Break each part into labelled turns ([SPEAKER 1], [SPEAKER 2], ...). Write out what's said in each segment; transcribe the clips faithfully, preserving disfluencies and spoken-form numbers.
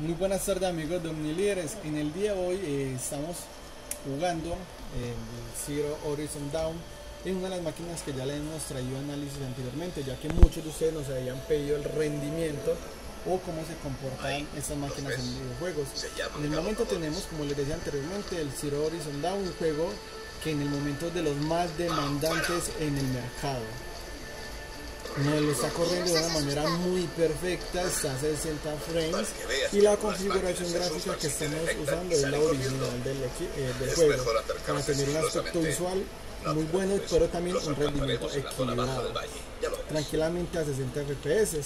[SPEAKER 1] Muy buenas tardes amigos de OmniLíderes. En el día de hoy eh, estamos jugando el Zero Horizon Dawn en una de las máquinas que ya les hemos traído análisis anteriormente, ya que muchos de ustedes nos habían pedido el rendimiento o cómo se comportan estas máquinas en videojuegos. En el momento tenemos, como les decía anteriormente, el Zero Horizon Dawn, un juego que en el momento es de los más demandantes en el mercado. Nos lo está corriendo de una manera muy perfecta, está a sesenta frames y la configuración gráfica que estamos usando es la original del, eh, del juego para tener un aspecto visual muy bueno, pero también un rendimiento equilibrado, tranquilamente a sesenta F P S.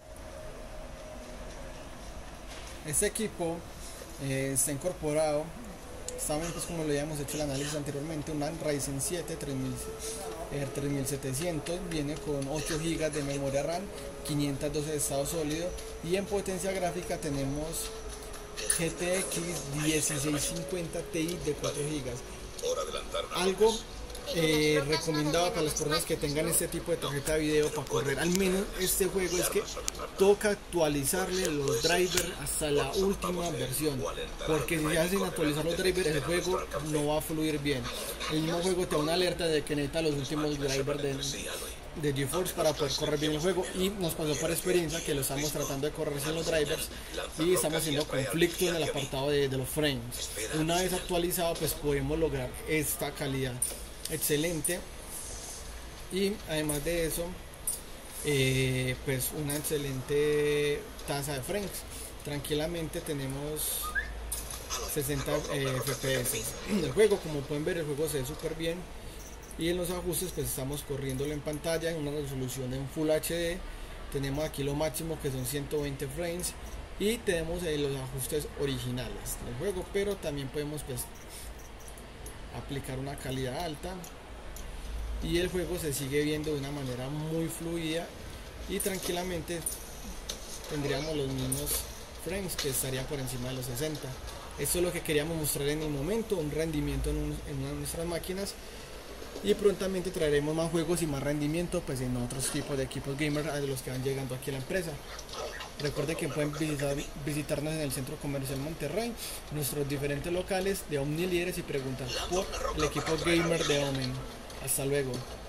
[SPEAKER 1] Este equipo eh, está incorporado, saben, pues como lo habíamos hecho el análisis anteriormente, una Ryzen siete tres mil setecientos, viene con ocho gigas de memoria RAM, quinientos doce de estado sólido, y en potencia gráfica tenemos G T X dieciséis cincuenta Ti de cuatro gigas. Algo eh, recomendado para las personas que tengan este tipo de tarjeta de video para correr al menos este juego es que toca actualizarle los drivers hasta la última versión, porque si se hacen actualizar los drivers el juego no va a fluir bien. El mismo juego te da una alerta de que necesita los últimos drivers de, de GeForce para poder correr bien el juego, y nos pasó por experiencia que lo estamos tratando de correr sin los drivers y estamos haciendo conflicto en el apartado de, de los frames. Una vez actualizado pues podemos lograr esta calidad excelente, y además de eso eh, pues una excelente tasa de frames. Tranquilamente tenemos sesenta eh, F P S del juego. Como pueden ver, el juego se ve súper bien, y en los ajustes pues estamos corriéndolo en pantalla en una resolución en Full H D. Tenemos aquí lo máximo, que son ciento veinte frames, y tenemos eh, los ajustes originales del juego, pero también podemos pues aplicar una calidad alta y el juego se sigue viendo de una manera muy fluida, y tranquilamente tendríamos los mismos frames, que estaría por encima de los sesenta. Esto es lo que queríamos mostrar en el momento, un rendimiento en, un, en una de nuestras máquinas, y prontamente traeremos más juegos y más rendimiento pues en otros tipos de equipos gamer de los que van llegando aquí a la empresa. Recuerden que pueden visitar, visitarnos en el Centro Comercial Monterrey, nuestros diferentes locales de OmniLíderes, y preguntar por el equipo gamer de Omen. Hasta luego.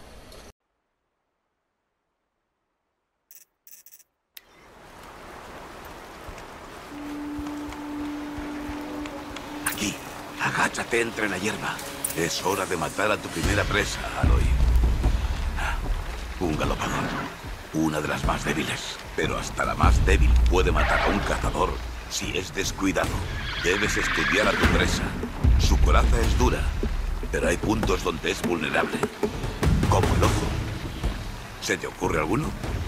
[SPEAKER 2] Aquí, agáchate entre la hierba. Es hora de matar a tu primera presa, Aloy. Un galopador. Una de las más débiles. Pero hasta la más débil puede matar a un cazador si es descuidado. Debes estudiar a tu presa. Su coraza es dura, pero hay puntos donde es vulnerable. Como el ojo. ¿Se te ocurre alguno?